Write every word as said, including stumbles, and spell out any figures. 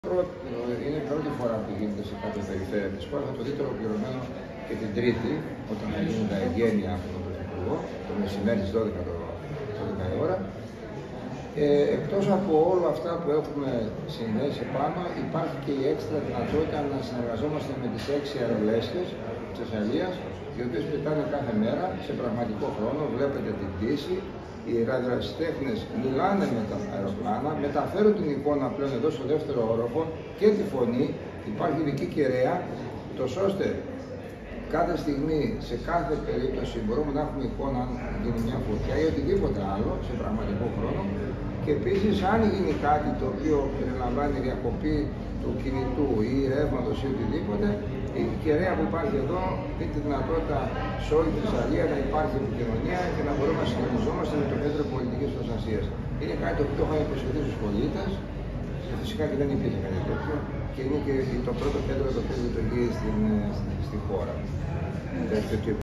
Είναι η πρώτη φορά που γίνεται σε κάποια περιφέρεια της χώρας. Θα το δείτε ολοκληρωμένο και την Τρίτη, όταν θα γίνουν τα εγγένεια από τον Πρωθυπουργό, το μεσημέρι στις δώδεκα η ώρα. Ε, εκτός από όλα αυτά που έχουμε συνδέσει πάνω, υπάρχει και η έξτρα δυνατότητα να συνεργαζόμαστε με τις έξι αερολέσχες της Θεσσαλίας, οι οποίες πετάνε κάθε μέρα σε πραγματικό χρόνο. Βλέπετε την πτήση. Οι ραδιοερασιτέχνες μιλάνε με τα αεροπλάνα, μεταφέρουν την εικόνα πλέον εδώ στο δεύτερο όροφο και τη φωνή. Υπάρχει ειδική κεραία, τόσο ώστε κάθε στιγμή, σε κάθε περίπτωση, μπορούμε να έχουμε εικόνα αν γίνει μια φωτιά ή οτιδήποτε άλλο σε πραγματικό χρόνο. Και επίσης, αν γίνει κάτι το οποίο περιλαμβάνει διακοπή του κινητού ή ρεύματος ή οτιδήποτε, η κεραία που υπάρχει εδώ δίνει τη δυνατότητα σε όλη τη Θεσσαλία να υπάρχει επικοινωνία και να μπορούμε να συντονιζόμαστε με το Κέντρο Πολιτικής Προστασίας. Είναι κάτι το οποίο είχαμε υποσχεθεί στους πολίτες, και φυσικά και δεν υπήρχε κάτι τέτοιο, και είναι και το πρώτο κέντρο το οποίο λειτουργεί στην, στη χώρα.